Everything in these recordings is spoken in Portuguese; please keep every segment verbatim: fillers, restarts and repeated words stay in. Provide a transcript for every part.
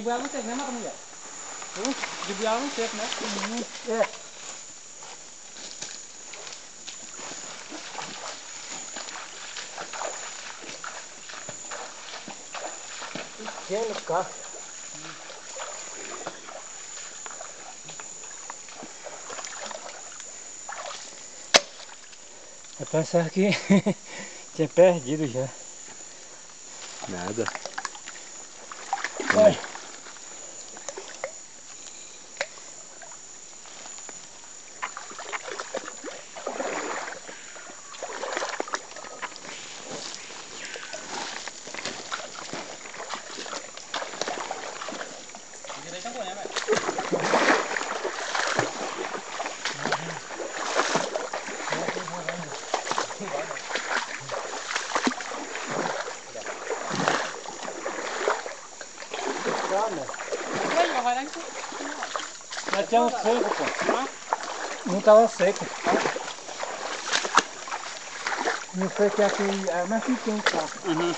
boiar não seco, né, mata mulher? Hum? De boiar não seco, né? Uhum. É. Pequeno carro. Eu pensava que tinha perdido já. Nada. Olha. Direita boa, né, velho? Vai lá então. Já tinha um seco, pô. Não tava seco. Não sei que aqui é mais pequeno, tá? Uhum.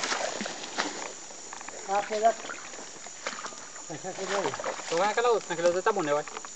Ah, foi lá. Essa aqui daí. Tô vendo aquela outra, naquela outra tá bom, né, eu acho.